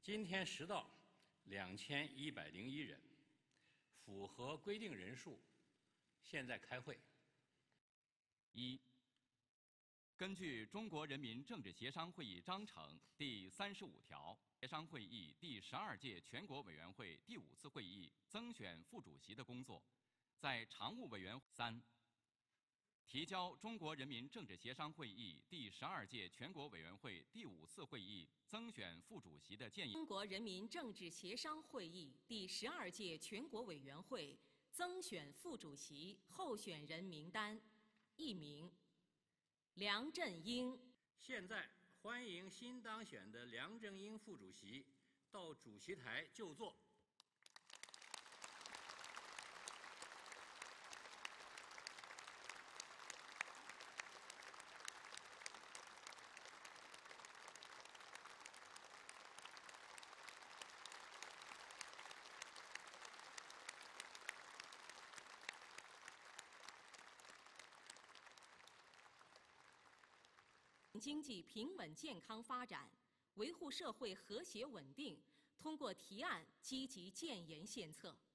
今天实到2101人，符合规定人数。现在开会。 1. 根据中国人民政治协商会议章程第35条，协商会议第12届全国委员会第5次会议增选副主席的工作，在常务委员会3提交中国人民政治协商会议第12届全国委员会第5次会议增选副主席的建议。 中国人民政治协商会议第12届全国委员会增选副主席候选人名单1名，梁振英。 现在欢迎新当选的梁振英副主席到主席台就座。 经济平稳健康发展，维护社会和谐稳定，通过提案积极建言献策。